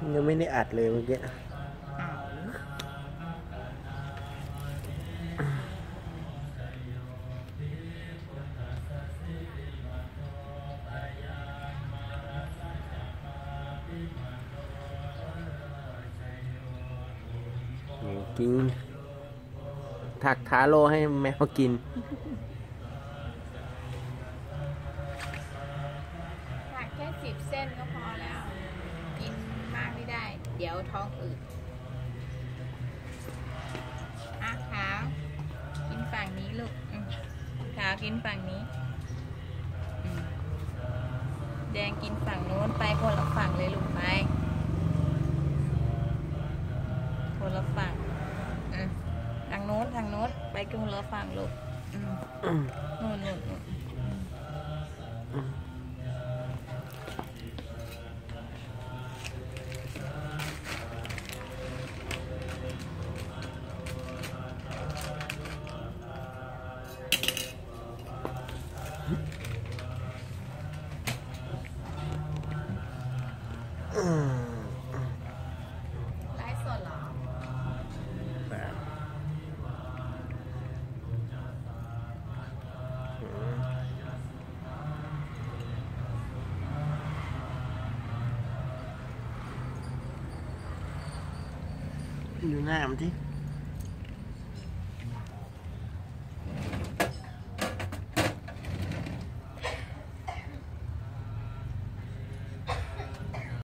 ยังไม่ได้อัดเลยเมื่อกี้กินถักทาโร่ให้แมวกินถักแค่10 เส้นก็พอแล้วกินมากไม่ได้เดี๋ยวท้องอืดขาวกินฝั่งนี้ลูกขาวกินฝั่งนี้แดงกินฝั่งโน้นไปคนละฝั่งเลยลูกไปคนละฝั่งทางโน้นไปคนละฝั่งลูกนู่นไลฟ์สดเหรอดูหน้ามันที่